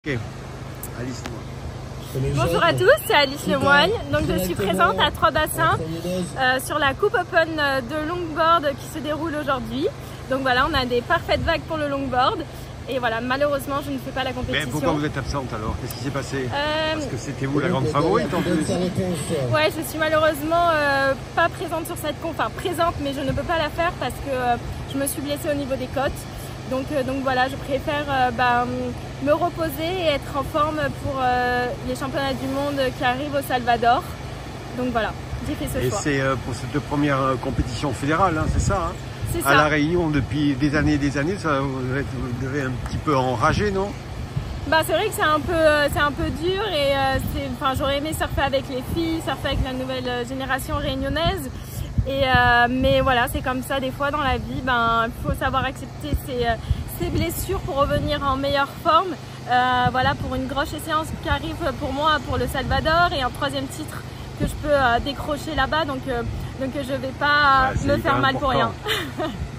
Ok, Alice Lemoine. Bonjour à tous, c'est Alice Lemoine. Donc je suis présente à Trois-Bassins sur la Coupe Open de longboard qui se déroule aujourd'hui. Donc voilà, on a des parfaites vagues pour le longboard. Et voilà, malheureusement, je ne fais pas la compétition. Mais pourquoi vous êtes absente alors? Qu'est-ce qui s'est passé? Parce que c'était vous la grande favorite en plus. Ouais, je suis malheureusement pas présente sur cette compétition. Enfin, présente, mais je ne peux pas la faire parce que je me suis blessée au niveau des côtes. Donc voilà, je préfère me reposer et être en forme pour les championnats du monde qui arrivent au Salvador. Donc voilà, j'ai fait ce choix. Et c'est pour cette première compétition fédérale, hein, c'est ça, hein? C'est ça. À La Réunion depuis des années, ça vous devez un petit peu enragé, non? C'est vrai que c'est un peu dur et j'aurais aimé surfer avec les filles, surfer avec la nouvelle génération réunionnaise. Mais voilà, c'est comme ça des fois dans la vie, il faut savoir accepter ses blessures pour revenir en meilleure forme. Voilà, pour une grosse échéance qui arrive pour moi, pour le Salvador, et un troisième titre que je peux décrocher là-bas, donc je vais pas me faire mal pour rien.